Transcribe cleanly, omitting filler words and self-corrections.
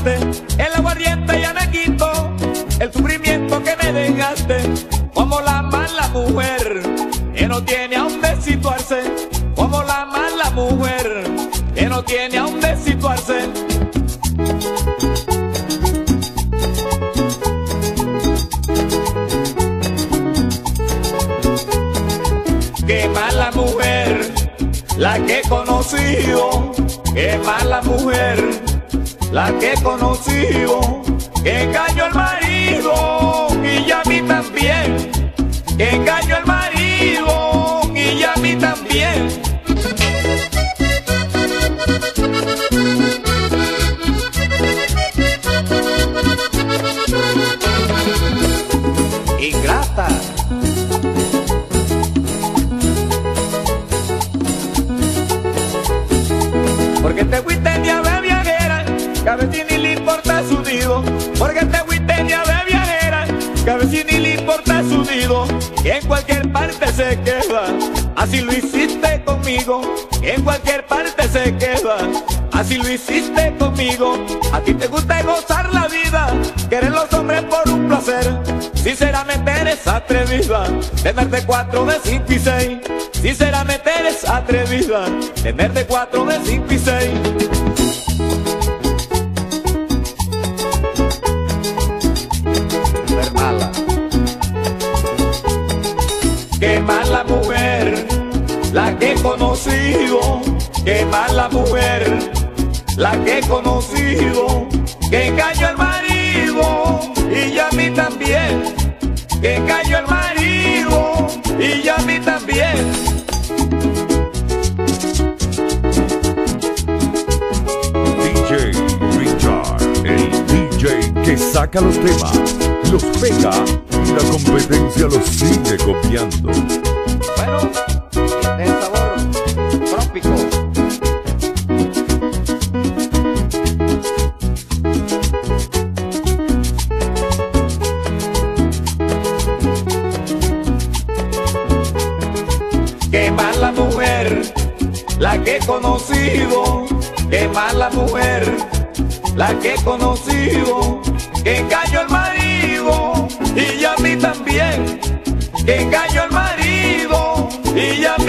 tomaste, el aguardiente ya me quitó el sufrimiento que me dejaste. Como la mala mujer que no tiene a dónde situarse, como la mala mujer que no tiene a dónde situarse. Qué mala mujer la que he conocido, qué mala mujer la que he conocido, que engañó al marido y ya a mí también, que engañó al marido y ya a mí también. Ingrata. Porque te fuiste ni a ver viajera, que a veces ni le importa su nido. Porque te fuiste ni a ver viajera, que a veces ni le importa su nido. Que en cualquier parte se queda, así lo hiciste conmigo. Que en cualquier parte se queda, así lo hiciste conmigo. A ti te gusta gozar la vida, querer los hombres por un placer. Sinceramente eres atrevida, tener de 4, de 5 y 6. Sinceramente eres atrevida, tener de 4, de 5 y 6. Mujer mala. Qué mala mujer la que he conocido, qué mala mujer la que he conocido, que engañó al marido y ya a mí también, que engañó al marido y ya a mí también. DJ Richard, el DJ que saca los temas, los pega y la competencia los sigue copiando. Bueno, de sabor trópico. Qué mala mujer la que he conocido, qué mala mujer la que he conocido, que engañó al marido y ya a mí también, que engañó al marido y ya a mí